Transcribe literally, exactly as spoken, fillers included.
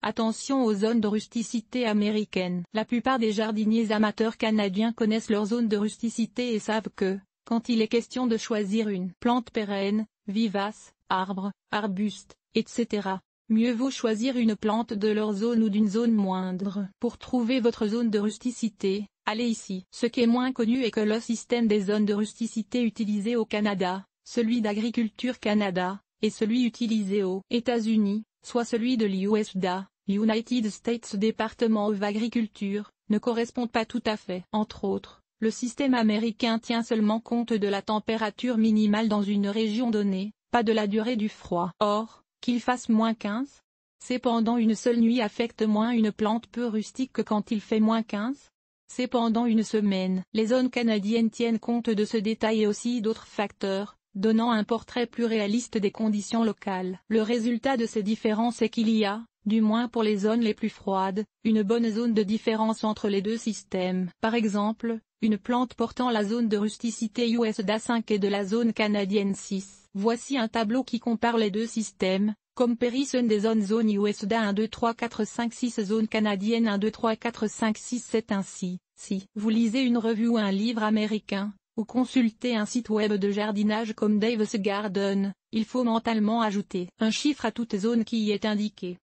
Attention aux zones de rusticité américaines. La plupart des jardiniers amateurs canadiens connaissent leurs zones de rusticité et savent que, quand il est question de choisir une plante pérenne, vivace, arbre, arbuste, et cetera, mieux vaut choisir une plante de leur zone ou d'une zone moindre. Pour trouver votre zone de rusticité, allez ici. Ce qui est moins connu est que le système des zones de rusticité utilisé au Canada, celui d'Agriculture Canada, et celui utilisé aux États-Unis, soit celui de l'U S D A, United States Department of Agriculture, ne correspondent pas tout à fait. Entre autres, le système américain tient seulement compte de la température minimale dans une région donnée, pas de la durée du froid. Or, qu'il fasse moins quinze, c'est pendant une seule nuit affecte moins une plante peu rustique que quand il fait moins quinze. C'est pendant une semaine. Les zones canadiennes tiennent compte de ce détail et aussi d'autres facteurs, donnant un portrait plus réaliste des conditions locales. Le résultat de ces différences est qu'il y a, du moins pour les zones les plus froides, une bonne zone de différence entre les deux systèmes. Par exemple, une plante portant la zone de rusticité U S D A cinq et de la zone canadienne six. Voici un tableau qui compare les deux systèmes, comparison des zones zone U S D A un, deux, trois, quatre, cinq, six, zone canadienne un, deux, trois, quatre, cinq, six, sept. Ainsi, si vous lisez une revue ou un livre américain, ou consultez un site web de jardinage comme Dave's Garden, il faut mentalement ajouter un chiffre à toute zone qui y est indiquée.